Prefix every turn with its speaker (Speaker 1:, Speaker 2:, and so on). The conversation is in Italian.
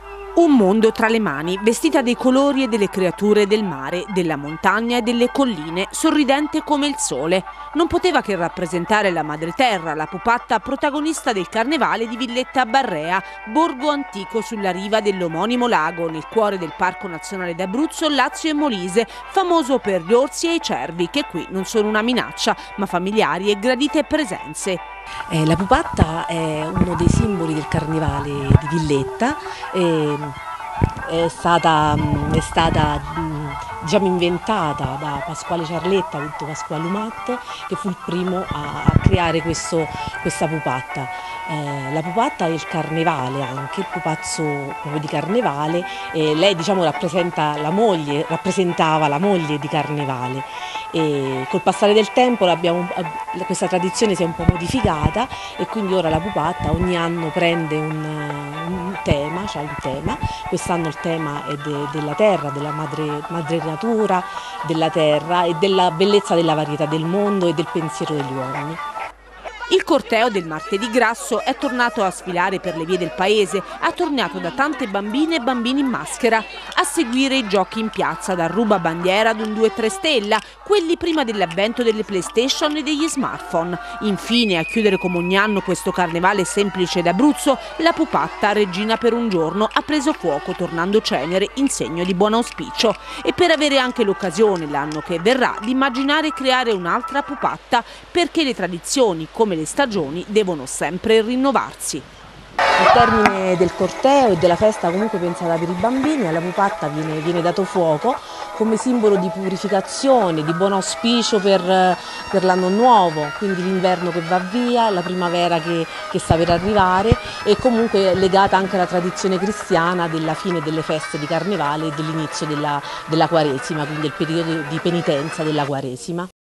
Speaker 1: Un mondo tra le mani, vestita dei colori e delle creature del mare, della montagna e delle colline, sorridente come il sole. Non poteva che rappresentare la madreterra, la pupatta protagonista del carnevale di Villetta Barrea, borgo antico sulla riva dell'omonimo lago, nel cuore del Parco Nazionale d'Abruzzo, Lazio e Molise, famoso per gli orsi e i cervi, che qui non sono una minaccia, ma familiari e gradite presenze.
Speaker 2: La pupatta è uno dei simboli del carnevale di Villetta, è stata diciamo, inventata da Pasquale Ciarletta, detto Pasquale Umat, che fu il primo a creare questa pupatta. La pupatta è il carnevale anche, il pupazzo proprio di carnevale, lei diciamo rappresentava la moglie di Carnevale. E col passare del tempo questa tradizione si è un po' modificata e quindi ora la pupatta ogni anno prende un tema, quest'anno il tema è della terra, della madre natura, della terra e della bellezza della varietà del mondo e del pensiero degli uomini.
Speaker 1: Il corteo del Martedì Grasso è tornato a sfilare per le vie del paese, attorniato da tante bambine e bambini in maschera, a seguire i giochi in piazza dal rubabandiera ad un 2-3 stella, quelli prima dell'avvento delle PlayStation e degli smartphone. Infine, a chiudere come ogni anno questo carnevale semplice d'Abruzzo, la pupatta, regina per un giorno, ha preso fuoco tornando cenere in segno di buon auspicio. E per avere anche l'occasione l'anno che verrà di immaginare e creare un'altra pupatta, perché le tradizioni come le stagioni devono sempre rinnovarsi.
Speaker 2: Al termine del corteo e della festa comunque pensata per i bambini, alla pupatta viene dato fuoco come simbolo di purificazione, di buon auspicio per l'anno nuovo, quindi l'inverno che va via, la primavera che sta per arrivare e comunque legata anche alla tradizione cristiana della fine delle feste di Carnevale e dell'inizio della Quaresima, quindi il periodo di penitenza della Quaresima.